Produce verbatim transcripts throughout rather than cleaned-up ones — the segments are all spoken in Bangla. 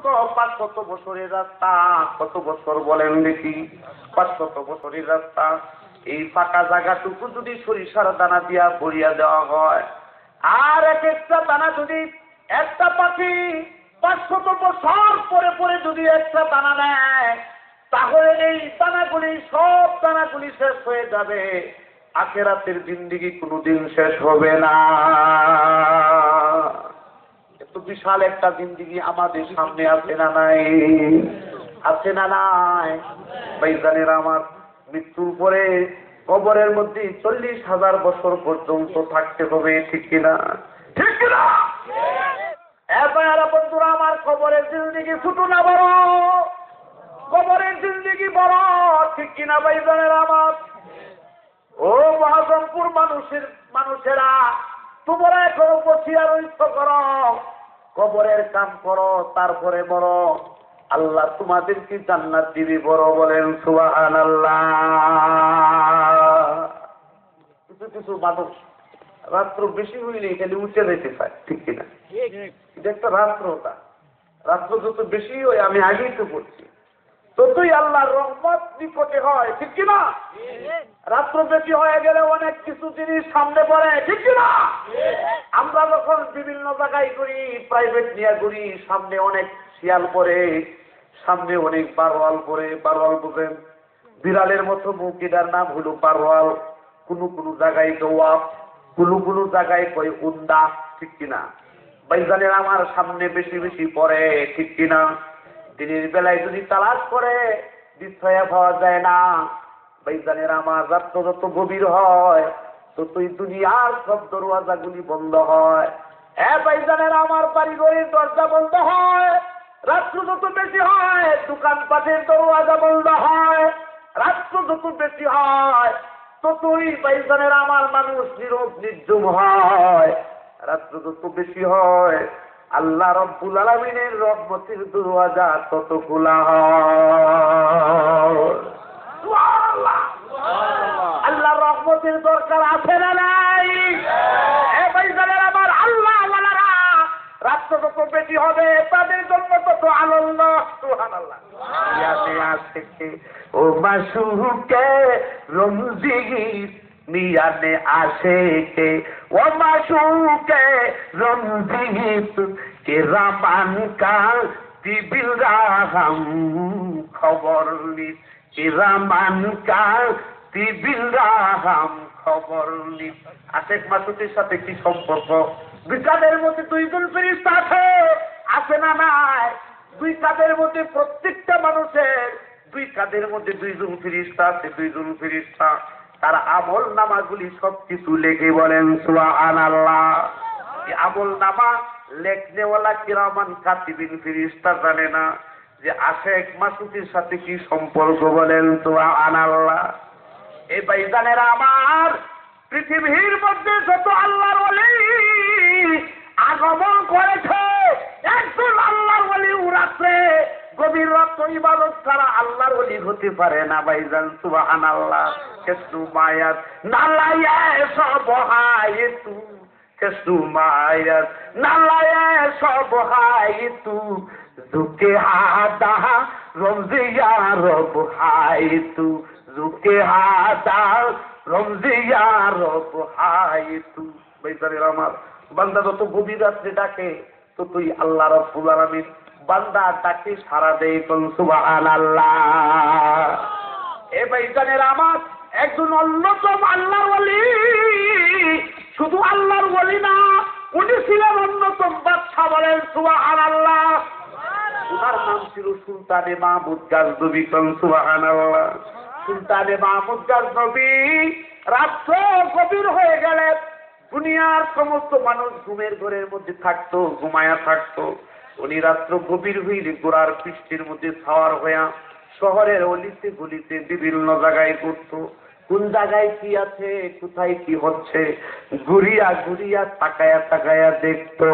পাঁচশত বছরের রাস্তা, কত বছর বলেন দেখি? পাঁচশত বছরের রাস্তা। এই ফাঁকা জায়গাটুকু যদি সরিষার দানা দিয়া ভরিয়া দেওয়া হয়, আর এক একটা দানা যদি একটা পাখি পাঁচশত বছর পরে পরে যদি একটা দানা নেয়, তাহলে এই দানাগুলি সব দানাগুলি শেষ হয়ে যাবে। আখিরাতের জিন্দেগি কোনোদিন শেষ হবে না। এত বিশাল একটা জিন্দেগি আমাদের সামনে আছে না নাই? আছে না নাই? ভাইজানের আমার, মৃত্যুর পরে কবরের মধ্যে চল্লিশ হাজার বছর পর্যন্ত থাকতে হবে, ঠিক কিনা? ঠিক কিনা? এবার বন্ধুরা আমার, কবরের জিন্দেগি ছোট না বড়? কবরের জিন্দেগি বড়, ঠিক কিনা ভাইজানের আমার? ও মহাজমপুর মানুষের মানুষেরা, তোমরা এখন বসিয়া রইছ করো, কবরের কাম করো, তারপরে বড় আল্লাহ তোমাদেরকে জান্নাত দিবি, বড় বলেন সুবহানাল্লাহ। কিছু কিছু মানুষ রাত্র বেশি হইলে এখানে উঠে যেতে চায়, ঠিক কিনা? এটা একটা রাত্রটা, রাত্র যত বেশি হয়, আমি আগেই তো বলছি, ততই আল্লাহর রহমত নিকটে হয়, ঠিক কিনা? রাত্র বেশি হয়ে গেলে অনেক কিছু জিনিস সামনে পড়ে, ঠিক কিনা? আমরা যখন বিভিন্ন জায়গায় ঘুরি, প্রাইভেট নিয়ে ঘুরি, সামনে অনেক শিয়াল পড়ে, সামনে অনেক বারোয়াল পড়ে। বারোয়াল বুঝেন? বিড়ালের মতো মুখ, এটার নাম হলো বারোয়াল। কোনো কোনো জায়গায় দোয়াব, কোনো কোনো জায়গায় কই উন্দা, ঠিক কিনা? ভাইজানের আমার, সামনে বেশি বেশি পড়ে, ঠিক কিনা? দিনের বেলায় যদি তালাশ করে বিছায়া পাওয়া যায় না। ভাইজানের আমার, রাত্র যত গভীর হয় ততই দুনিয়ার সব দরওয়াজাগুলি বন্ধ হয়। হ্যাঁ ভাইজানের আমার, বাড়িঘরের দরজা বন্ধ হয়। রাত্র যত বেশি হয় দোকানপাটের দরওয়াজা বন্ধ হয়। রাত্র যত বেশি হয় ততই ভাইজানের আমার মানুষ নীরব নির্জুম হয়। রাত্র যত বেশি হয় আল্লাহ রব্বুল আলামিনের রহমতের দরওয়াজা তত খোলা হয়। সুবহানাল্লাহ। আল্লাহর রহমতের দরকার আছে না নাই? এ ভাইজানের আমার, আল্লাহ ওয়ালারা রাত্র যত বেশি হবে তাদের জন্য তত আনন্দ। সুবহানাল্লাহ। ইয়াতে আসে ও মাসুকে রমজিগি মিয়ানে আসে কে, ও মাসুকে রমজিত কে রামান কা দিবিল রাহাম খবর নিত, কে রামান কা দিবিল রাহাম খবর নিত। আশেক মাসুকের সাথে কি সম্পর্ক? দুই কাদের মধ্যে দুইজন ফেরেশতা আছে, আছে না নাই? দুই কাদের মধ্যে প্রত্যেকটা মানুষের দুই কাদের মধ্যে দুইজন ফেরেশতা আছে, দুইজন ফেরেশতা। তার আমল নামাগুলি সবকিছু লেখে, বলেন সুবহানাল্লাহ। এই আমল নামা লেখনেওয়ালা কিরামান কাতিবিন ফেরেশতা জানে না যে আশেক মাসুকের সাথে কি সম্পর্ক, বলেন সুবহানাল্লাহ। এই ভাইজানেরা আমার, পৃথিবীর মধ্যে যত আল্লাহর ওলি আগমন করেছে, একজন আল্লাহর ওলি রাত্রে গভীর রাত্রে ইবাদত ছাড়া আল্লাহর ওলি হতে পারে না, ভাইজান সুবহানাল্লাহ। কেসু মায়াত নালায়ে সব হায় তু, কেসু মায়াত নালায়ে সব হায় তু, ঝুকে হাদা রমজিয়া রব হায় তু, ঝুকে হাদা রমজিয়া রব হায় তু। ভাইজানের আমার, বান্দা যত গভীর রাত্রে ডাকে ততই আল্লাহ রাব্বুল আলামিন বান্দা ডাকে সারা দেয়, কোন সুবহানাল্লাহ। এ ভাইজানের আমার, একজন অন্যতম আল্লাহর ওলি, শুধু আল্লাহর ওলি না, উনি ছিলেন অন্যতম বাদশা, বলেন সুবহানাল্লাহ। ওনার নাম ছিল সুলতানে মাহমুদ গাজনবী, কোন সুবহানাল্লাহ। সুলতানে মাহমুদ গাজনবী রাত্র গভীর হয়ে গেলে দুনিয়ার সমস্ত মানুষ ঘুমের ঘরের মধ্যে থাকতো, ঘুমায়া থাকতো। উনি রাত্র গভীর হইলে গোড়ার পৃষ্ঠের মধ্যে ছাওয়ার হইয়া শহরের অলিতে গলিতে বিভিন্ন জায়গায় ঘুরতো। কোন জায়গায় কি আছে, কোথায় কি হচ্ছে, ঘুরিয়া ঘুরিয়া তাকায়া তাকায়া দেখতো।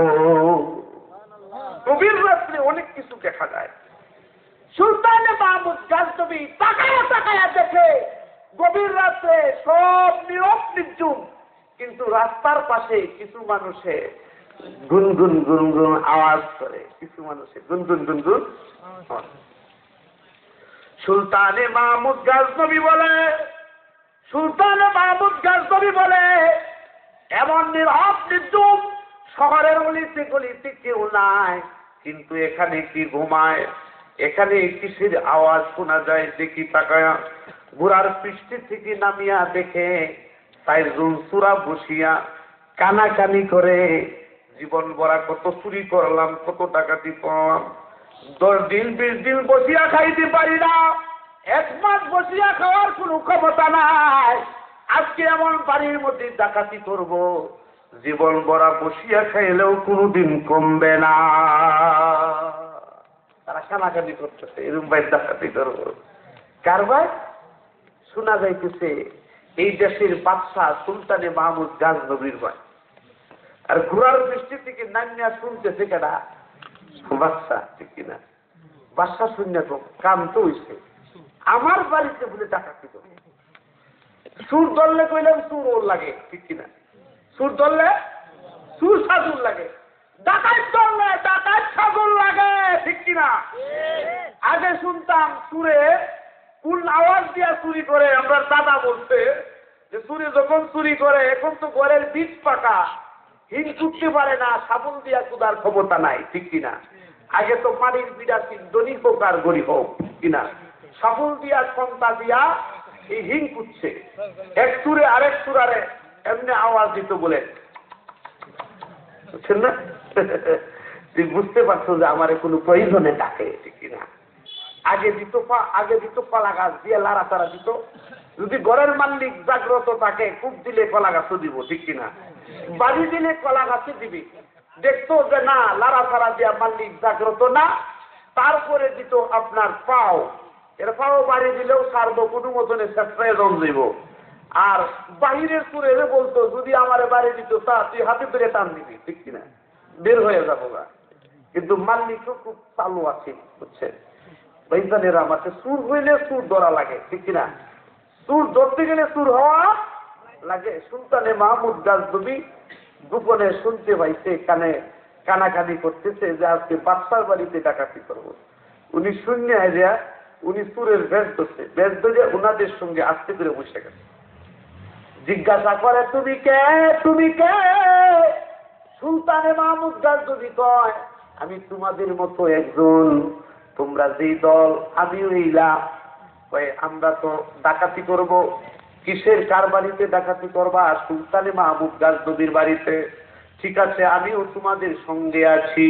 গভীর রাত্রে অনেক কিছু দেখা যায়। সুলতানে মাহমুদ গাজনবী তাকায়া তাকায়া দেখে গভীর রাত্রে সব নীরব নির্জুম, কিন্তু রাস্তার পাশে কিছু মানুষে গুনগুন গুনগুন আওয়াজ করে, কিছু মানুষে গুনগুন গুনগুন। সুলতানে মাহমুদ গাজনবী বলে, সুলতানে মাহমুদ গাজনবী বলে, এমন নীরব নির্জুম, শহরের অলিতে গলিতে কেউ নাই, কিন্তু এখানে কি ঘুমায়, এখানে কিসের আওয়াজ শোনা যায় দেখি তাকায়া। ঘোড়ার পৃষ্ঠে থেকে নামিয়া দেখে চারজন চূড়া বসিয়া কানাকানি করে, জীবন ভরা কত চুরি করলাম, কত ডাকাতি করলাম, দশ দিন বিশ দিন বসিয়া খাইতে পারি না, এক মাস বসিয়া খাওয়ার কোনো ক্ষমতা নাই, আজকে এমন বাড়ির মধ্যে ডাকাতি করব, জীবন ভরা বসিয়া খাইলেও কোনোদিন কমবে না। তারা কানাকানি করতেছে, এরকম ভাই ডাকাতি করব। কার ভাই? শোনা যাইতেছে এই দেশের বাদশাহ সুলতানে মাহমুদ গাজনবীর ভাই। আর ঘোড়ার দৃষ্টি থেকে নামিয়া শুনতেছে কেনা? বাদশাহ, ঠিক কিনা? বাদশাহ শুনে তো কাম তো হইছে, আমার বাড়িতে বলে ডাকাতি করবে। সুর ধরলে কইলাম সুর ওর লাগে, ঠিক কিনা? সুর ধরলে সুর সাজুর লাগে, ডাকাত ধরলে ডাকাত সাজুর লাগে, ঠিক কিনা? আগে শুনতাম সুরে কোন আওয়াজ দিয়া চুরি করে, আমরা দাদা বলতে যে সুরে যখন চুরি করে, এখন তো ঘরের বীজ পাকা, হিং কুটতে পারে না, সাবল দিয়া কুদার ক্ষমতা নাই, ঠিক কিনা? আগে তো মাটির বিড়া ধনী হোক আর গরিব হোক, কিনা, সাবল দিয়া ক্ষমতা দিয়া এই হিং কুটছে, এক সুরে আরেক সুরারে এমনি আওয়াজ দিত বলে, বুঝছেন না? তুই বুঝতে পারছো যে আমার কোনো প্রয়োজনে ডাকে, ঠিক কিনা? আগে দিত আগে দিত কলা গাছ দিয়ে লাড়া তারা দিত, যদি ঘরের মালিক জাগ্রত থাকে খুব দিলে কলা গাছও দিব, ঠিক কিনা? বাড়ি দিলে কলা গাছে দিবি, দেখতো যে না লাড়া তারা দিয়া মালিক জাগ্রত না, তারপরে দিত আপনার পাও, এর পাও বাড়ি দিলেও সারবো, কোনো মতনে চেষ্টায় রং দিব। আর বাহিরের সুরে বলতো যদি আমারে বাড়ি দিত তা তুই হাতে পেরে টান দিবি, ঠিক কিনা? বের হয়ে যাবো না। কিন্তু মালিকও খুব চালু আছে, বুঝছেন ভাইজানেরা? আমাকে সুর হইলে সুর ধরা লাগে, ঠিক কিনা? সুর ধরতে গেলে সুর হওয়া লাগে। সুলতানে মাহমুদ গাজনবী গোপনে শুনতে পাইছে, কানে কানাকানি করতেছে যে আজকে বাদশার বাড়িতে ডাকাতি করব। উনি শূন্য আইয়া উনি সুরের বেশ ধরছে, বেশ ধরে ওনাদের সঙ্গে আস্তে করে বসে গেছে। জিজ্ঞাসা করে তুমি কে, তুমি কে? সুলতানে মাহমুদ গাজনবী কয় আমি তোমাদের মতো একজন, তোমরা যেই দল আমিও এইলাম। আমরা তো ডাকাতি করব। কিসের কার বাড়িতে ডাকাতি করবা? সুলতানে মাহমুদ গাজনবীর বাড়িতে। ঠিক আছে, আমিও তোমাদের সঙ্গে আছি,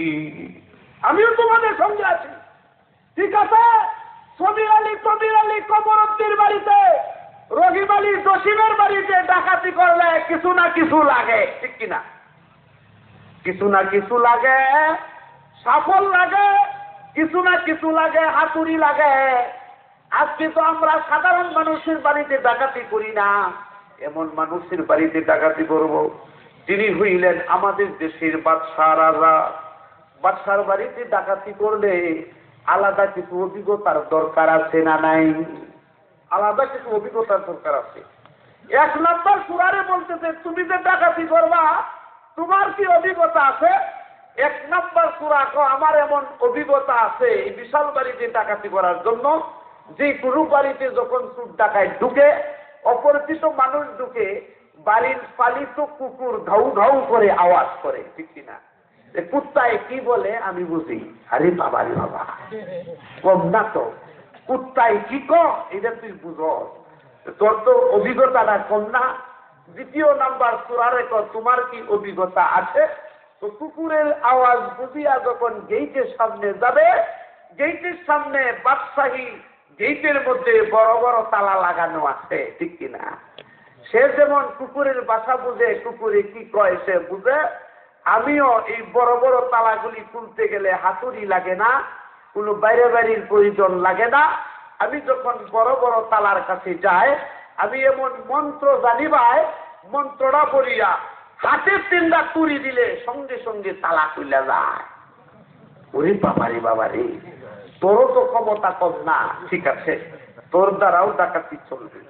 আমিও তোমাদের সঙ্গে আছি। ঠিক আছে, সমীর আলী কবির আলী কবরদ্দির বাড়িতে, রহিম আলী জসিমের বাড়িতে ডাকাতি করলে কিছু না কিছু লাগে, ঠিক কিনা? কিছু না কিছু লাগে, সাফল লাগে, কিছু না কিছু লাগে, হাতুড়ি লাগে। আজকে তো আমরা সাধারণ মানুষের বাড়িতে ডাকাতি করি না, এমন মানুষের বাড়িতে ডাকাতি করব তিনি হইলেন আমাদের দেশের বাদশাহ রাজা। বাদশার বাড়িতে ডাকাতি করলে আলাদা কিছু অভিজ্ঞতার দরকার আছে না নাই? আলাদা কিছু অভিজ্ঞতার দরকার আছে। এক নম্বর সুরারে বলতেছে তুমি যে ডাকাতি করবা তোমার কি অভিজ্ঞতা আছে? এক নম্বর সূরা কো আমার এমন অভিজ্ঞতা আছে এই বিশাল বাড়িতে ডাকাতি করার জন্য, যে কোনো বাড়িতে যখন চোর ডাকায় ঢুকে, অপরিচিত মানুষ ঢুকে, বাড়ির পালিত কুকুর ঘাউ ঘাউ করে আওয়াজ করে, ঠিক কিনা? কুত্তায় কি বলে আমি বুঝি, আরে বাবা রে বাবা, কম না তো, কুত্তায় কি কম এটা তুই বুঝ, তোর তো অভিজ্ঞতাটা কম না। দ্বিতীয় নাম্বার সূরারে কো তোমার কি অভিজ্ঞতা আছে? তো কুকুরের আওয়াজ বুঝিয়া যখন গেইটের সামনে যাবে, গেইটের সামনে বাদশাহী গেইটের মধ্যে বড় বড় তালা লাগানো আছে, ঠিক কিনা? সে যেমন কুকুরের বাসা বুঝে, কুকুরে কি কয় সে বুঝে, আমিও এই বড় বড় তালাগুলি খুলতে গেলে হাতুড়ি লাগে না, কোনো বাইরে বাড়ির প্রয়োজন লাগে না। আমি যখন বড় বড় তালার কাছে যাই, আমি এমন মন্ত্র জানিবাই, মন্ত্রটা পড়িয়া হাতের তিনটা তুড়ি দিলে সঙ্গে সঙ্গে তালা খুলে যায়। ওরে বাবারে বাবারে, তোরও তো ক্ষমতা কম না, ঠিক আছে, তোর দ্বারাও ডাকাতি চলবে।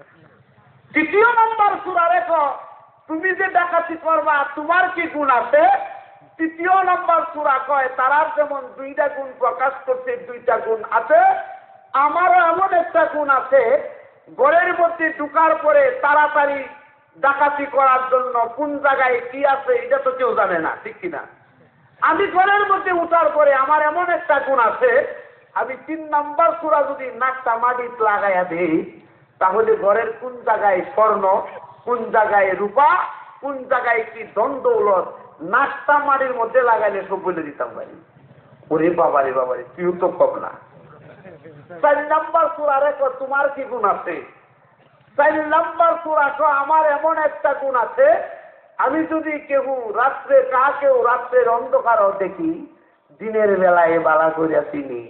তৃতীয় নম্বর সূরা রেখো তুমি যে ডাকাতি করবা তোমার কি গুণ আছে? তৃতীয় নম্বর সূরা কয় তারা যেমন দুইটা গুণ প্রকাশ করছে, দুইটা গুণ আছে, আমারও এমন একটা গুণ আছে, ঘরের মধ্যে ঢুকার পরে তাড়াতাড়ি ডাকাতি করার জন্য কোন জায়গায় কি আছে এটা তো কেউ জানে না, ঠিক কিনা? আমি ঘরের মধ্যে উঠার পরে আমার এমন একটা গুণ আছে, আমি তিন নম্বর সূরা যদি নাকটা মাটিতে লাগাইয়া দিই তাহলে ঘরের কোন জায়গায় স্বর্ণ, কোন জায়গায় রূপা, কোন জায়গায় কি দণ্ডৌলত নাকটা মাটির মধ্যে লাগাইলে সব বলে দিতাম ভাই। ওরে বাবারে বাবারে, তুই তো কম না। চার নম্বর সূরা রেখো তোমার কি গুণ আছে? চার নম্বর সূরা কো আমার এমন একটা গুণ আছে, আমি যদি কেউ রাত্রে কাকেও রাত্রের অন্ধকারও দেখি দিনের বেলায় বালা করিয়া চিনি।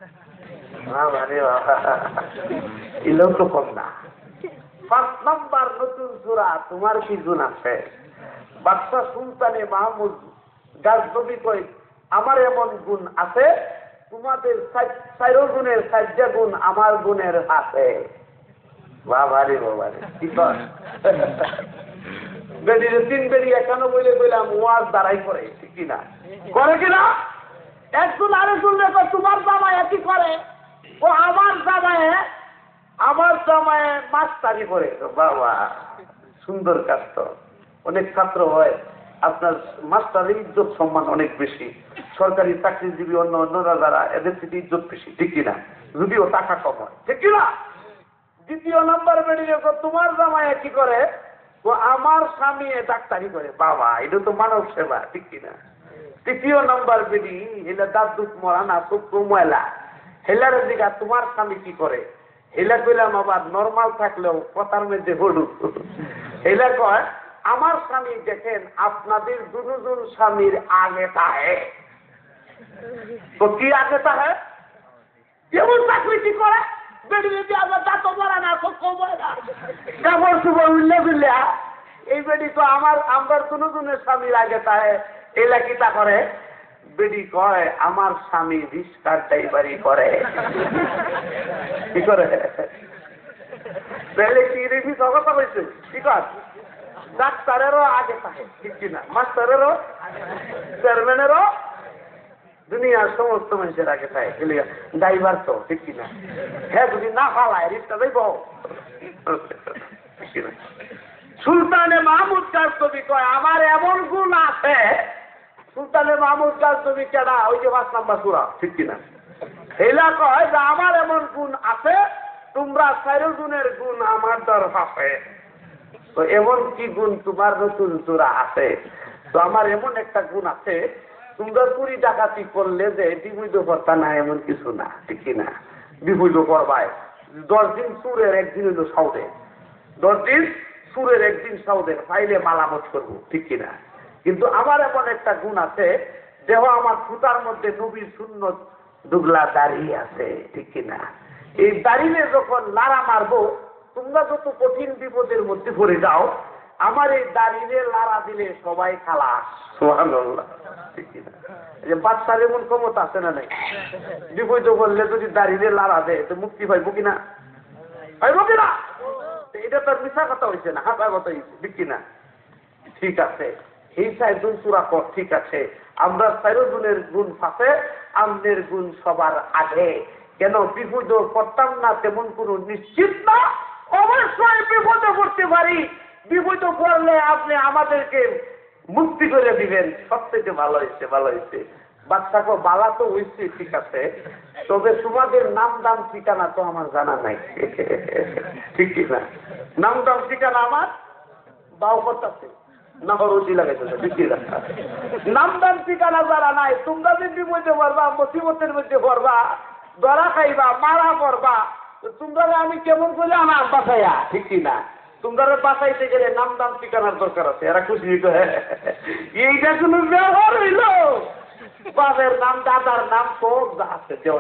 এলেও তো কম না। পাঁচ নম্বর নতুন সূরা তোমার কি গুণ আছে? বাদশা সুলতানে মাহমুদ গাজনবী কই আমার এমন গুণ আছে, তোমাদের চার গুণের চারটা গুণ আমার গুণের আছে। বাবারে বাবারে, কি কর বেডিরে তিন বেড়ি এখানে বলে বললাম ওয়াজ দাঁড়াই করে, ঠিক কিনা? করে কিনা? একজন আরেকজন দেখো তোমার জামায় কি করে, ও আমার জামায় আমার জামায় মাস্টারি করে। বাবা সুন্দর কাজ তো। অনেক ছাত্র হয় আপনার মাস্টারের ইজ্জত সম্মান অনেক বেশি, সরকারি চাকরিজীবী অন্য অন্যরা যারা এদের থেকে ইজ্জত বেশি, ঠিক কিনা? যদিও টাকা কম হয়, ঠিক কিনা? দ্বিতীয় নম্বর বেড়ি দেখো তোমার জামায় কি করে, ও আমার স্বামী ডাক্তারি করে। বাবা এটা তো মানব সেবা, ঠিক কিনা? তৃতীয় নম্বর বেডি হেলা দাঁত দুধ মরা না চক্ষু ময়লা, হেলার দিকে তোমার স্বামী কি করে? হেলা কইলাম আবার নর্মাল থাকলেও কথার মধ্যে হলুদ। হেলা কয় আমার স্বামী দেখেন আপনাদের দুজন স্বামীর আগে তাহে। তো কি আগে তাহে? কেমন চাকরি কি করে? বেডি যদি আমার দাঁত মরা না চক্ষু ময়লা কেমন শুভ উল্লে বুঝলে, এই বেডি তো আমার আমার দুজনের স্বামীর আগে তাহে। এলা কি তা করে? বেডি কয় আমার স্বামী রিস্কার ড্রাইভারি করে। কি করে? তাহলে কি রেখি কথা বলছে? ঠিক আছে, ডাক্তারেরও আগে থাকে, ঠিক কিনা? মাস্টারেরও, চেয়ারম্যানেরও, দুনিয়ার সমস্ত মানুষের আগে থাকে। ড্রাইভার তো, ঠিক কিনা? হ্যাঁ যদি না ফালায় রিস্কা যাইব। সুলতানে মাহমুদ গাজনবী কয় আমার এমন গুণ আছে। সুলতানে মাহমুদ গাজনবী কেডা? ওই যে পাঁচ নাম্বার সূরা, ঠিক কিনা? হেলা কয় যে আমার এমন গুণ আছে, তোমরা চার গুণের গুণ আমার দর আছে। তো এমন কি গুণ তোমার নতুন সূরা আছে? তো আমার এমন একটা গুণ আছে, তোমরা চুরি ডাকাতি করলে যে বিবৈধ কর্তা না এমন কিছু না, ঠিক কিনা? বিবৈধ করবায় দশ দিন চুরের একদিন হইল সাউদে, দশ দিন চুরের একদিন সাউদের পাইলে মালামত করবো, ঠিক কিনা? কিন্তু আমার এমন একটা গুণ আছে, দেহ আমার ফুটার মধ্যে নবীর সুন্নত দুগলা দাঁড়িয়ে আছে, ঠিক কিনা? এই দাঁড়িয়ে যখন লাড়া মারবো, তোমরা যত কঠিন বিপদের মধ্যে পড়ে যাও, আমার এই দাঁড়িয়ে লাড়া দিলে সবাই খালাস। সুবহানাল্লাহ, ঠিক কিনা? এই যে বাদশার এমন ক্ষমতা আছে না নাই? বিপদ করলে যদি দাঁড়িয়ে লাড়া দেয় তো মুক্তি পাইব কিনা? পাইব কিনা? এটা তো মিশা কথা হয়েছে না, হাসা কথা হয়েছে, ঠিক কিনা? ঠিক আছে, এই চারজন সূরা কর, ঠিক আছে। আমরা চারজনের গুণ আছে, আমাদের গুণ সবার আগে। কেন বিপদ করতাম না তেমন কোন নিশ্চিত না, অবশ্যই বিপদে পড়তে পারি। বিপদ পড়লে আপনি আমাদেরকে মুক্তি করে দিবেন, সবথেকে ভালো হয়েছে, ভালো হয়েছে। বাচ্চাকে বালা তো হয়েছে, ঠিক আছে, তবে তোমাদের নাম দাম ঠিকানা তো আমার জানা নাই, ঠিক কিনা? নাম দাম ঠিকানা আমার বাউ করতেছে নাহরুজি লাগাইতেছে, ঠিক কিনা? নাম দাম ঠিকানা যারা নাই, তোমরা যদি মধ্যে পড়বা, মুসিবতের মধ্যে পড়বা, ধরা খাইবা, মারা পড়বা, তোমরা আমি কেমন করে আমার বাঁচাইয়া, ঠিক কিনা? তোমরা বাঁচাইতে গেলে নাম দাম ঠিকানার দরকার আছে। এরা খুশি এইটা কোনো ব্যবহার হইল? বাবার নাম দাদার নাম সব আছে দেওয়া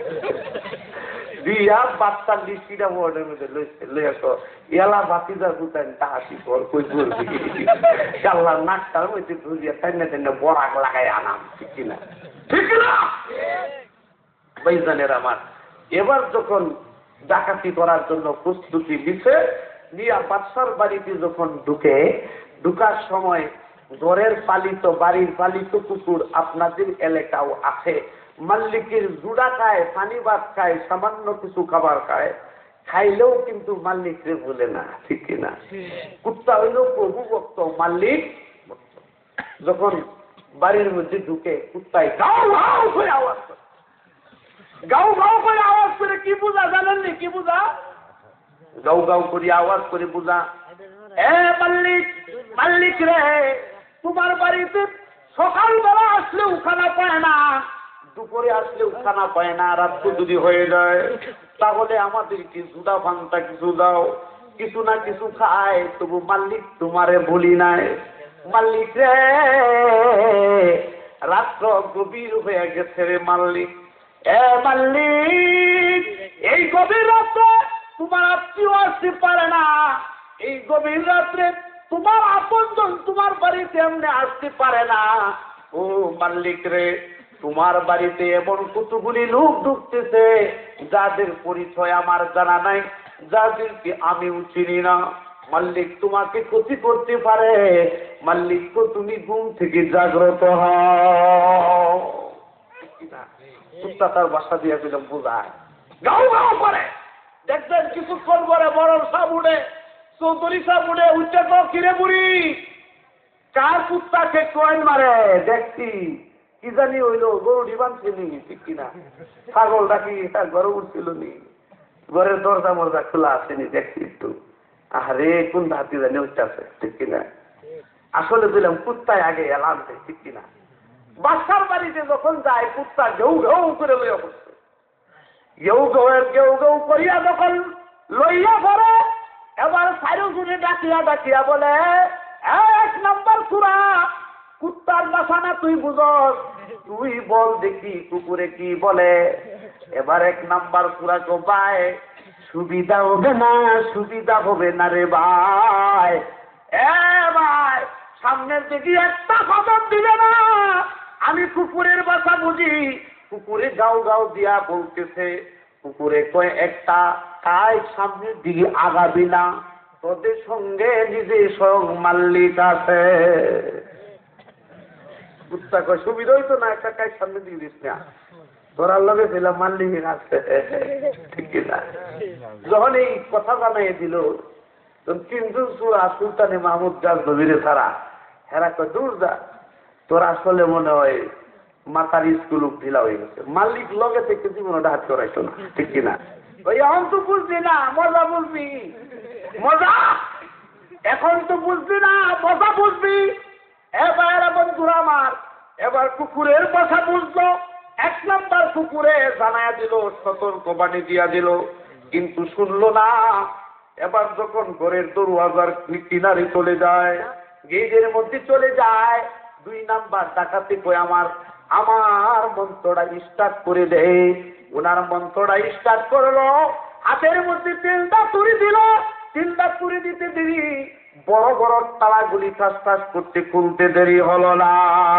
দিয়া বাচ্চার লিস্টিটা ওয়ার্ডের মধ্যে লইছে, লইয়া তো এলা বাতিদা গুতান তাহাতি কর কই করবি কাল্লার নাকটার মধ্যে ধুইয়া টাইনে টাইনে বরাক লাগাই আনাম, ঠিক কিনা? ঠিক কিনা ভাইজানের আমার? এবার যখন ডাকাতি করার জন্য প্রস্তুতি দিছে, নিয়া বাদশার বাড়িতে যখন ঢুকে, ঢুকার সময় ঘরের পালিত বাড়ির পালিত কুকুর আপনাদের এলাকাও আছে, মাল্লিকের জুড়া খায়, পানি ভাত খায়, সামান্য কিছু খাবার খায়, খাইলেও কিন্তু মাল্লিকরে ভুলে না, ঠিক কিনা? কুত্তা হইল প্রভু ভক্ত, মাল্লিক যখন বাড়ির মধ্যে ঢুকে কুত্তায় গাও গাও করে আওয়াজ করে, গাও গাও করে আওয়াজ করে কি বুঝা জানেননি? কি বুঝা? গাও গাও করে আওয়াজ করে বুঝা, এ মাল্লিক, মাল্লিক রে, তোমার বাড়িতে সকালবেলা আসলেও খানা পায় না, দুপুরে আসলেও খানা পায় না, রাত্র যদি হয়ে যায় তাহলে আমাদেরকে জুদা ভাঙটা কিছু দাও, কিছু না কিছু খায়, তবু মাল্লিক তোমারে বলি নাই। মাল্লিক রে, রাত্র গভীর হয়ে গেছে রে মাল্লিক, এ মাল্লিক, এই গভীর রাত্রে তোমার আত্মীয় আসতে পারে না, এই গভীর রাত্রে তোমার আপনজন তোমার বাড়িতে এমনি আসতে পারে না। ও মাল্লিক রে, তোমার বাড়িতে এমন কতগুলি লোক ঢুকতেছে যাদের পরিচয় আমার জানা নাই, যাদেরকে আমিও চিনি না। মাল্লিক তোমাকে ক্ষতি করতে পারে, মাল্লিক তো তুমি ঘুম থেকে জাগ্রত হও। কুত্তা তার বাসা দিয়ে দিলাম বোঝায়, গাও গাও করে। দেখবেন কিছুক্ষণ পরে বড় সাপ উঠে, চৌধুরী সাপ উঠে, উঠে তো কিরে বুড়ি, কার কুত্তাকে কয়েন মারে দেখছি, কি জানি হইলো, গরু ডিবান ছিলি, ঠিক কিনা? ছাগল ডাকি তার ঘরে উঠছিল নি, ঘরের দরজা মরজা খোলা আসেনি, দেখছি একটু, আরে কোন ধাতি জানি উঠতেছে, ঠিক কিনা? আসলে দিলাম কুত্তায় আগে এলাম, ঠিক কিনা? বাসার বাড়িতে যখন যায় কুত্তা ঘেউ ঘেউ করে লইয়া পড়ছে, ঘেউ ঘেউয়ের ঘেউ ঘেউ করিয়া যখন লইয়া পড়ে, এবার সাইরো জুড়ে ডাকিয়া ডাকিয়া বলে, এক নম্বর সুরা, কুত্তার বাসা না তুই বুঝস, তুই বল দেখি কুকুরে কি বলে। এবার এক নাম্বার সুরা কো ভাই, সুবিধা হবে না, সুবিধা হবে না রে ভাই, এ ভাই সামনের দিকে একটা কদম দিবে না, আমি কুকুরের বাসা বুঝি। কুকুরে গাও গাও দিয়া বলতেছে, কুকুরে কয় একটা তাই সামনের দিকে আগাবি না, তোদের সঙ্গে নিজে সঙ্গ মাল্লিক আছে। কুত্তা কয় সুবিধা হইতো না, একটা কাজ সামনের দিকে দিস না, তোরার লগে ছিলাম মাল্লিক আছে, ঠিক না? যখন এই কথা জানাই দিল, তিনজন সুরা সুলতানি মাহমুদ গাছ নবীরে ছাড়া হেরা কয় দূর যা, তোর আসলে মনে হয় মাতার স্কুল ঢিলা হয়ে গেছে, মাল্লিক লগে থেকে জীবনে হাত করাইতো না, ঠিক কিনা? ওই এখন তো বুঝবি না, মজা বুঝবি, মজা এখন তো বুঝবি না, মজা বুঝবি। এবার বন্ধুরা আমার, এবার কুকুরের কথা বুঝলো, এক নাম্বার কুকুরে জানায়া দিল, সতর্কবাণী দিয়া দিল, কিন্তু শুনলো না। এবার যখন ঘরের দরওয়াজার কিনারে চলে যায়, গেটের মধ্যে চলে যায়, দুই নাম্বার ডাকাতি কই আমার আমার মন্ত্রটা স্টার্ট করে দেয়। ওনার মন্ত্রটা স্টার্ট করলো, হাতের মধ্যে তিনটা তুড়ি দিল, তিনটা তুড়ি দিতে দেরি, বড় বড় তালাগুলি ঠাস ঠাস করতে খুলতে দেরি হলো না।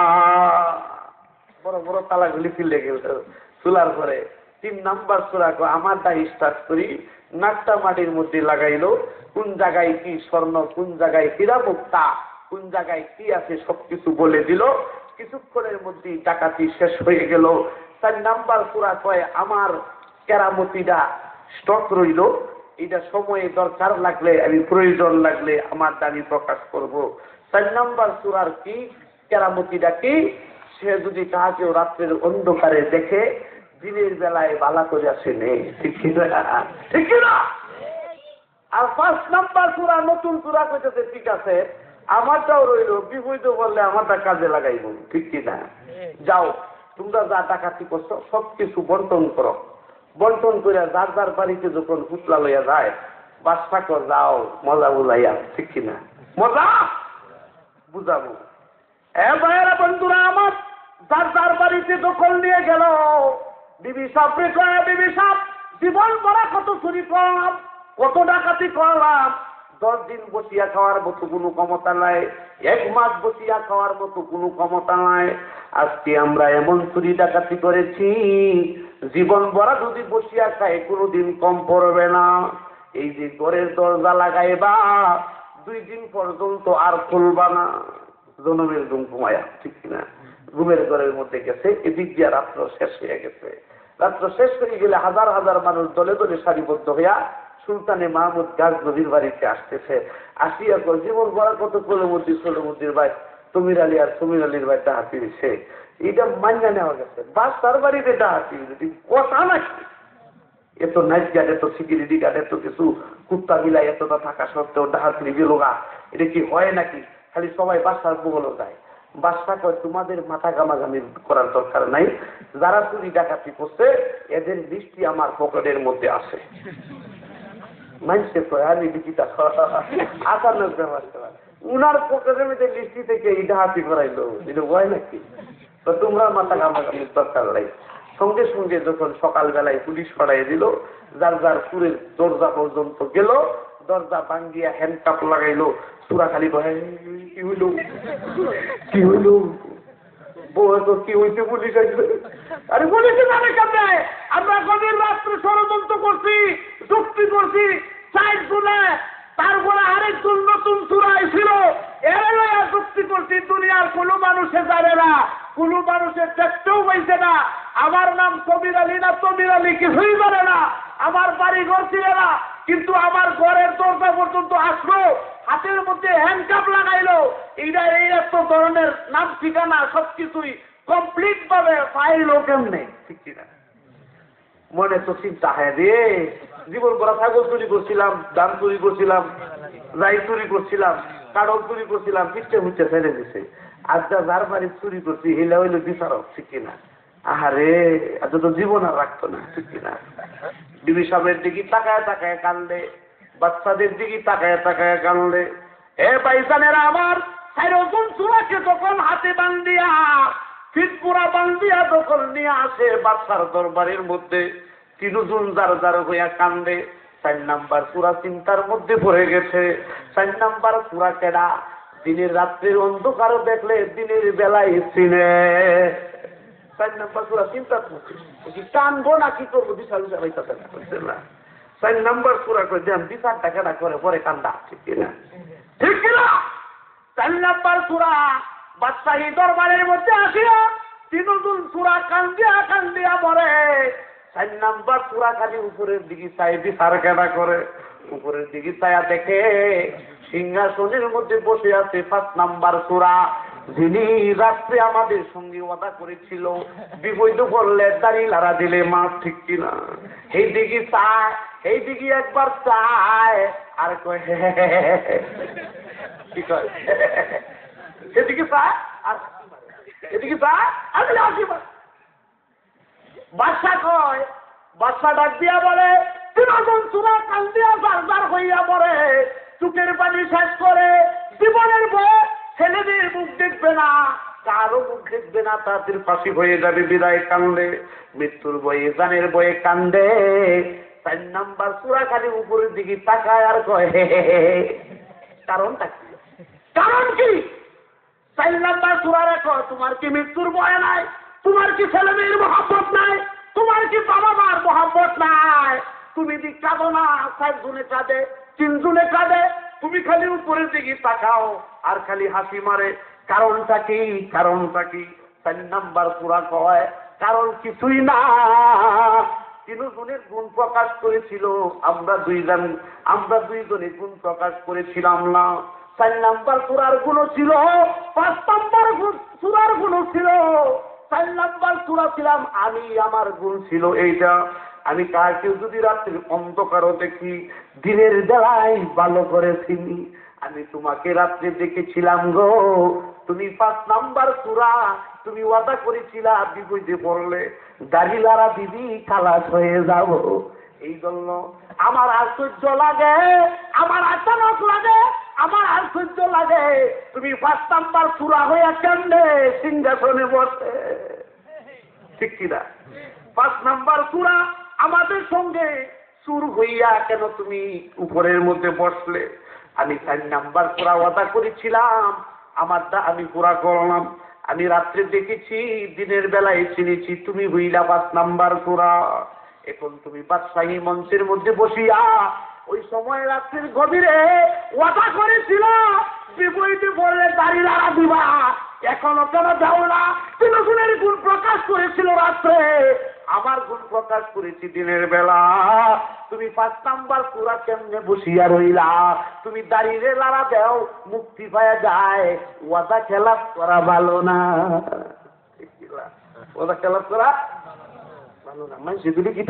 বড় বড় তালাগুলি খুলে গেল চুলার পরে। তিন নাম্বার চূড়া আমারটা স্টার্ট করি, নাকটা মাটির মধ্যে লাগাইলো, কোন জায়গায় কি স্বর্ণ, কোন জায়গায় হীরা মুক্তা, কোন জায়গায় কি আছে সবকিছু বলে দিল। কিছুক্ষণের মধ্যে ডাকাতি শেষ হয়ে গেল। চার নাম্বার চূড়া কয় আমার কেরামতিটা স্টক রইল, এটা সময়ে দরকার লাগলে, আমি প্রয়োজন লাগলে আমার দাবি প্রকাশ করব। চার নাম্বার চূড়ার কি কেরামতিটা কি, সে যদি কাহাকেও রাত্রের অন্ধকারে দেখে দিনের বেলায় বালা করে আসে নেই, ঠিক কিনা? ঠিক কিনা? আর পাঁচ নাম্বার চূড়া নতুন চূড়া কইতেছে, ঠিক আছে আমারটাও রইল, বিপরীত বললে আমারটা কাজে লাগাইব, ঠিক কিনা? যাও তোমরা যা ডাকাতি করছো সব কিছু বন্টন করো, বন্টন করে যার যার বাড়িতে যখন পুতলা লইয়া যায় বাদশা কর যাও মজা বুঝাইয়া, ঠিক কিনা? মজা বুঝাবো। এ ভাইয়েরা বন্ধুরা আমার, যার যার বাড়িতে দখল নিয়ে গেল, বিবি সাপ রে কয়, বিবি সাপ জীবন করা কত চুরি করলাম, কত ডাকাতি করলাম, দশ দিন বসিয়া খাওয়ার মতো কোনো ক্ষমতা নাই, এক মাস বসিয়া খাওয়ার মতো কোনো ক্ষমতা নাই। আজকে আমরা এমন চুরি ডাকাতি করেছি, জীবন ভরা যদি বসিয়া খায় কোনোদিন কম পড়বে না। এই যে ঘরের দরজা লাগাইবা, দুই দিন পর্যন্ত আর খুলবা না, জনমের ঘুম ঘুমায়া, ঠিক কিনা? ঘুমের ঘরের মধ্যে গেছে, এদিক দিয়ে রাত্র শেষ হয়ে গেছে। রাত্র শেষ হয়ে গেলে হাজার হাজার মানুষ দলে দলে সারিবদ্ধ হইয়া সুলতানে মাহমুদ গাছ নদীর বাড়িতে আসতেছে। আসিয়া কর জীবন গড়া কত কলমুদ্দির ষোলমুদ্দির ভাই তমির আলী আর সমীর আলীর ভাই ডাহাতি দিছে, এইটা মান্য নেওয়া গেছে। বাস তার বাড়িতে ডাহাতি কথা নাকি? এত নাইট গার্ড, এত সিকিউরিটি গার্ড, এত কিছু কুত্তা বিলাই এতটা থাকা সত্ত্বেও ডাহাতি বিলোগা, এটা কি হয় নাকি? খালি সবাই বাসার বগলও যায়। বাসা কয় তোমাদের মাথা গামাগামি করার দরকার নাই, যারা চুরি ডাকাতি করছে এদের দৃষ্টি আমার পকেটের মধ্যে আছে। মানছে কয় আর লিখিটা আচানক ব্যবহার করা, উনার পকেটের মধ্যে দৃষ্টি থেকে এই ডাহাতি করাইলো, এটা হয় নাকি? তো তোমরা মাথা গামাগামির দরকার নাই। সঙ্গে সঙ্গে যখন সকালবেলায় পুলিশ সরাই দিল, যার যার সুরের দরজা পর্যন্ত গেল, দরজা ভাঙ্গিয়া হ্যান্ডকাপ লাগাইলো। সুরা খালি ভাই কি হইল কি হইল বউ কি হইতে পুলিশ আসবে? আরে পুলিশে মানে কেমনে? আমরা গভীর রাত্রে ষড়যন্ত্র করছি, চুক্তি করছি, সাইড শুনে তারপরে আরেকজন নতুন সুরা ছিল, এর লইয়া চুক্তি করছি। দুনিয়ার কোনো মানুষে জানে না, কোনো মানুষের দেখতেও পাইছে না। আমার নাম সমীর আলী না তমির আলী কিছুই জানে না, আমার বাড়ি ঘর ছিল না, কিন্তু আমার ঘরের দরজা পর্যন্ত আসলো, হাতের মধ্যে হ্যান্ডকাপ লাগাইলো। এইটা এই এত ধরনের নাম ঠিকানা সবকিছুই কমপ্লিট ভাবে পাইলো কেমনে, ঠিক কিনা? মনে তো চিন্তা হয় রে, জীবন করা ছাগল চুরি করছিলাম, ধান চুরি করছিলাম, রাই চুরি করছিলাম, কাঠল চুরি করছিলাম, পিঠে মুচ্ছে ফেলে দিছে। আজটা যার বাড়ি চুরি করছি হিলা হইলো বিচারক, ঠিক কিনা? আহারে এত তো জীবন আর রাখতো না, ঠিক কিনা? বিবি সাহেবের দিকে তাকায় তাকায় কান্দে, বাচ্চাদের দিকে তাকায় তাকায় কান্দে। এ পাইসানেরা আমার সাইরজন চূড়াকে যখন হাতে বান্ধিয়া ফিটপুরা বান্ধিয়া যখন নিয়ে আসে বাচ্চার দরবারের মধ্যে, তিনজন যার যার হইয়া কান্দে। চার নাম্বার সূরা চিন্তার মধ্যে পড়ে গেছে। চার নাম্বার সূরা কেডা? দিনের রাত্রির অন্ধকার দেখলে দিনের বেলায় চিনে। চার নাম্বার সূরা চিন্তা কি টানবো না কি করবো বিশাল বিশাল হইতাছে না। চার নাম্বার সূরা করে দেন বিচারটা কেডা করে পরে কান্দা, ঠিক কিনা? ঠিক কিনা? চার নাম্বার সূরা বাদশাহী দরবারের মধ্যে আসিয়া তিনজন সূরা কান্দিয়া কান্দিয়া মরে। চার নাম্বার সূরা খালি উপরের দিকে চাই বিচার কেডা করে? উপরের দিকে চায়া দেখে সিংহাসনের মধ্যে বসে আছে পাঁচ নাম্বার সূরা, যিনি রাত্রে আমাদের সঙ্গে ওয়াদা করেছিল বিপদ পড়লে দাড়ি লাড়া দিলে মাছ, ঠিক কিনা? এই দিকে চায়, এই দিকে একবার চায় আর কয় কি কয়, সেদিকে চায় আর এদিকে চায় আমি আসি। বাদশা কয়, বাদশা ডাক দিয়া বলে তিনজন চূড়া কান্দিয়া বারবার হইয়া পড়ে, চুকের পানি শেষ করে জীবনের ভয়ে ছেলেদের মুখ দেখবে না, কারো মুখ দেখবে না, তাদের ফাঁসি হয়ে যাবে বিদায় কান্দে, মৃত্যুর বয়ে জানের বয়ে কান্দে। চার নাম্বার সূরা খালি উপরের দিকে তাকায় আর কয় কারণটা কি? কারণ কি? চার নাম্বার সূরা রেখো, তোমার কি মৃত্যুর ভয় নাই? তোমার কি ছেলে মেয়ের মহব্বত নাই? তোমার কি বাবা মার মহব্বত নাই? তুমি দি কাঁদো না, চার জনে কাঁদে, তিন জনে কাঁদে, তুমি খালি উপরের দিকে তাকাও আর খালি হাসি মারে। কারণটা কি? কারণটা কি? চার নাম্বার সূরা কয় কারণ কিছুই না, তিনজনের গুণ প্রকাশ করেছিল, আমরা দুইজন আমরা দুইজনে গুণ প্রকাশ করেছিলাম না। চার নাম্বার সূরার গুণ ছিল, পাঁচ নাম্বার সূরার গুণ ছিল, চার নাম্বার সূরা ছিলাম আমি, আমার গুণ ছিল এইটা। আমি কাকে যদি রাত্রির অন্ধকারও দেখি দিনের বেলায় ভালো করে চিনি। আমি তোমাকে রাত্রে দেখেছিলাম গো, তুমি পাঁচ নাম্বার সূরা, তুমি ওয়াদা করেছিলা বিপদে পড়লে দাড়ি লাড়া দিদি খালাস হয়ে যাব। এই জন্য আমার আশ্চর্য লাগে, আমার আচানক লাগে, আমার আশ্চর্য লাগে তুমি পাঁচ নাম্বার সূরা হইয়া কেমনে সিংহাসনে বসে, ঠিক কিনা? পাঁচ নাম্বার সূরা আমাদের সঙ্গে সুর হইয়া কেন তুমি উপরের মধ্যে বসলে? আমি চার নাম্বার সূরা ওয়াদা করেছিলাম, আমারটা আমি পুরা করলাম। আমি রাত্রে দেখেছি, দিনের বেলায় চিনেছি, তুমি হইলা পাঁচ নাম্বার সূরা। এখন তুমি বাদশাহী মঞ্চের মধ্যে বসিয়া ওই সময় রাত্রির গভীরে ওয়াদা করেছিল বিপরীতে বললে দাড়ি লাড়া দিবা, এখনো কেন যাও না? তিন গুণের গুণ প্রকাশ করেছিল রাত্রে, আমার গুণ প্রকাশ করেছি দিনের বেলা। তুমি পাঁচ নাম্বার পুরা কেমনে বসিয়া রইলা? তুমি দাড়িরে লাড়া দেও, মুক্তি পাওয়া যায়। ওয়াদা খেলাপ করা ভালো না, ওয়াদা খেলাপ করা ভালো না। মানে সেগুলি কি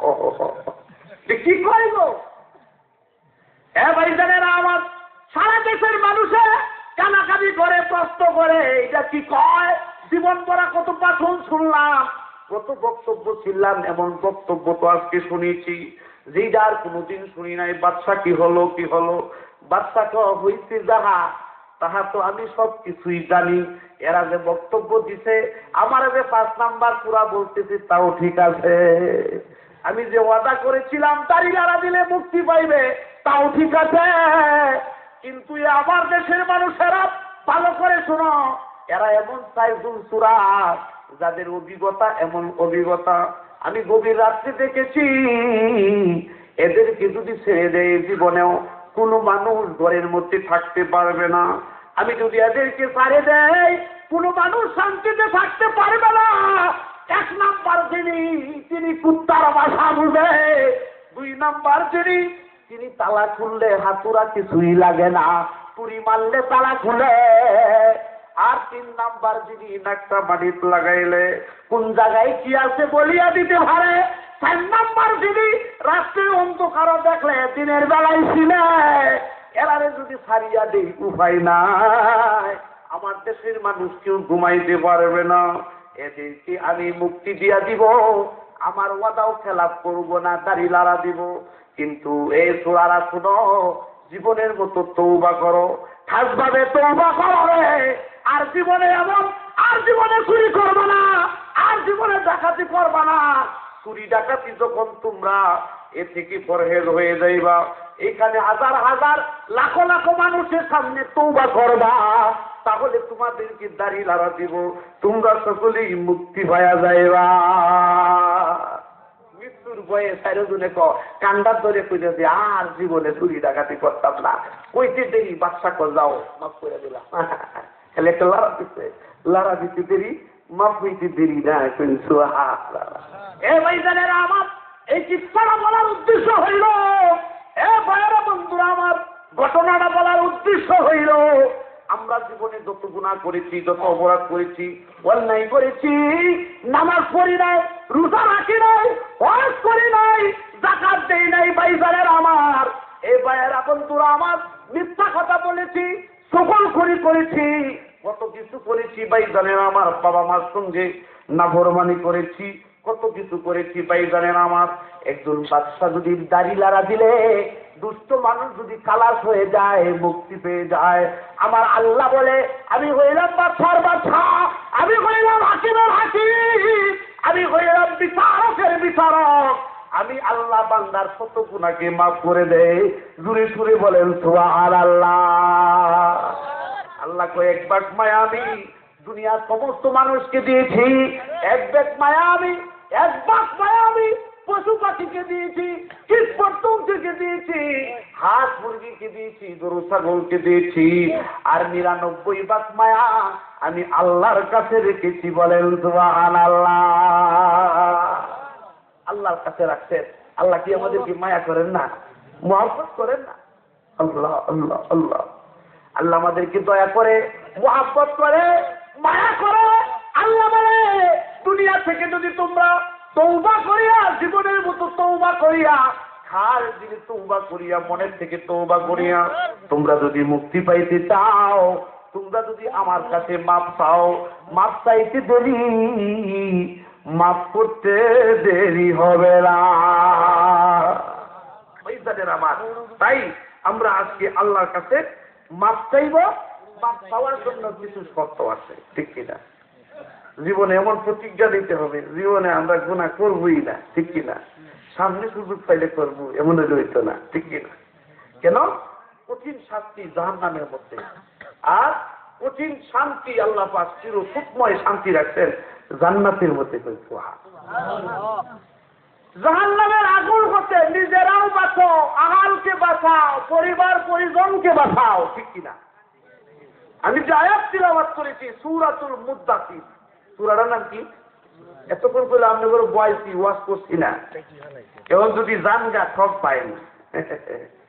কি কইব? হ্যাঁ ভাই জানেরা আমার, সারা দেশের মানুষে কানাকানি করে, প্রশ্ন করে, এটা কি কয়? জীবন ভরা কত ভাষণ শুনলাম, কত বক্তব্য ছিলাম, এমন বক্তব্য তো আজকে শুনেছি যে যার কোনোদিন শুনি নাই। বাদশা কি হলো কি হলো, বাদশা ক হইতে যাহা তাহা তো আমি সব কিছুই জানি। এরা যে বক্তব্য দিছে, আমার যে পাঁচ নাম্বার পুরা বলতেছি তাও ঠিক আছে। আমি যে ওয়াদা করেছিলাম দাড়ি লাড়া দিলে মুক্তি পাইবে তাও ঠিক আছে। কিন্তু আমার দেশের মানুষেরা ভালো করে শোনো, এরা এমন সাইজুল সুরা যাদের অভিজ্ঞতা এমন অভিজ্ঞতা, আমি গভীর রাত্রে দেখেছি এদেরকে যদি ছেড়ে দেয় জীবনেও কোনো মানুষ ঘরের মধ্যে থাকতে পারবে না। আমি যদি এদেরকে ছেড়ে দেয় কোনো মানুষ শান্তিতে থাকতে পারবে না। এক নাম্বার যিনি, তিনি কুত্তার ভাষা বুঝে। দুই নাম্বার যিনি, তিনি তালা খুললে হাতুরা কিছুই লাগে না, পুরি মারলে তালা খুলে। আর তিন নাম্বার যিনি, নাকটা মাটিতে লাগাইলে কোন জায়গায় কি আছে বলিয়া দিতে পারে। চার নাম্বার যিনি, রাষ্ট্রের অন্ধকার দেখলে দিনের বেলায় ছিলে। এরারে যদি ছাড়িয়া দেই উপায় নাই, আমার দেশের মানুষ কেউ ঘুমাইতে পারবে না। এদেরকে আমি মুক্তি দিয়া দিব, আমার ওয়াদাও খেলাপ করব না, দাড়ি লাড়া দিব। কিন্তু এই সোয়ারা শুনো, জীবনের মতো তওবা করো, খাসভাবে তওবা করো রে। আর জীবনে এমন, আর জীবনে চুরি করবে না, আর জীবনে ডাকাতি করবে না। চুরি ডাকাতি যখন তোমরা এ থেকে পরহেজ হয়ে যাইবা, এখানে হাজার হাজার লাখো লাখো মানুষের সামনে তওবা করবা, তাহলে তোমাদেরকে দাড়ি লাড়া দিব, তোমরা সকলেই মুক্তি পাওয়া যাইবা। মৃত্যুর ভয়ে চারজনে ক কান্ডার ধরে কইতেছে আর জীবনে চুরি ডাকাতি করতাম না। কইতে দেরি বাদশা কর যাও মাফ করে দিলাম। খালি একটা লাড়া দিচ্ছে, লাড়া দিতে দেরি, মাফ হইতে দেরি না। এ ভাই জানেরা আমার, এই চিৎকারা বলার উদ্দেশ্য হইল, এ ভাইয়েরা বন্ধুরা আমার, ঘটনাটা বলার উদ্দেশ্য হইল আমরা জীবনে যত গুনাহ করেছি, যত অপরাধ করেছি, অন্যায় করেছি, নামাজ পড়ি নাই, রোজা রাখি নাই, হজ করি নাই, যাকাত দেই নাই, ভাইজানেরা আমার, এই ভাইয়েরা বন্ধুরা আমার, মিথ্যা কথা বলেছি, সকল করি করেছি, কত কিছু করেছি ভাইজানেরা আমার, বাবা মার সঙ্গে নাফরমানি করেছি, কত কিছু করেছি ভাইজানেরা আমার। একজন বাদশা যদি দাড়ি লাড়া দিলে, দুষ্ট মানুষ যদি খালাস হয়ে যায়, মুক্তি পেয়ে যায়, আমার আল্লাহ বলে আমি হইলাম বাদশার বাদশা, আমি হইলাম হাকিমের হাকিম, আমি হইলাম বিচারকের বিচারক। আমি আল্লাহ বান্দার শত গুনাহকে মাফ করে দেয়। জুড়ে সুরে বলেন সুবহানাল্লাহ। আল্লাহ কয় এক ভাগ মায়া আমি দুনিয়ার সমস্ত মানুষকে দিয়েছি, এক ভাগ মায়া আমি এক ভাগ মায়া আমি পশু পাখিকে দিয়েছি, কীট পতঙ্গকে দিয়েছি, হাঁস মুরগিকে দিয়েছি, গরু ছাগলকে দিয়েছি, আর নিরানব্বই ভাগ মায়া আমি আল্লাহর কাছে রেখেছি। বলেন সুবহানাল্লাহ। আল্লাহর কাছে রাখছেন। আল্লাহ কি আমাদেরকে মায়া করেন না, মহব্বত করেন না? আল্লাহ আল্লাহ আল্লাহ আল্লাহ আমাদেরকে দয়া করে, মহব্বত করে, মায়া করে। আল্লাহ বলে দুনিয়া থেকে যদি তোমরা তওবা করিয়া, জীবনের মতো তওবা করিয়া, খার দিনে তওবা করিয়া, মনের থেকে তওবা করিয়া তোমরা যদি মুক্তি পাইতে চাও, তোমরা যদি আমার কাছে মাপ চাও, মাপ চাইতে দেরি, মাপ করতে দেরি হবে না। আমার তাই আমরা আজকে আল্লাহর কাছে মাপ চাইব। মাপ পাওয়ার জন্য কিছু শর্ত আছে, ঠিক কিনা? জীবনে এমন প্রতিজ্ঞা দিতে হবে, জীবনে আমরা গুনাহ করবই না, ঠিক কিনা? সামনে সুযোগ পাইলে করবো, এমন হইতো না, ঠিক কিনা? কেন? কঠিন শাস্তি জাহান্নামের মধ্যে, আর কঠিন শান্তি আল্লাহ পাক চির সুখময় শান্তি রাখছেন জান্নাতের মধ্যে। জাহান্নামের আগুন হতে নিজেরাও বাঁচে, বাঁচো, আহালকে বাঁচাও, পরিবার পরিজনকে বাঁচাও, ঠিক কিনা? আমি যে আয়াত তিলাওয়াত করেছি সূরাতুল মুদ্দাসির, সূরাটার নাম কি? এতক্ষণ করে আমি বয়সি ওয়াজ করছি না, এখন যদি জানগা সব পাইনি।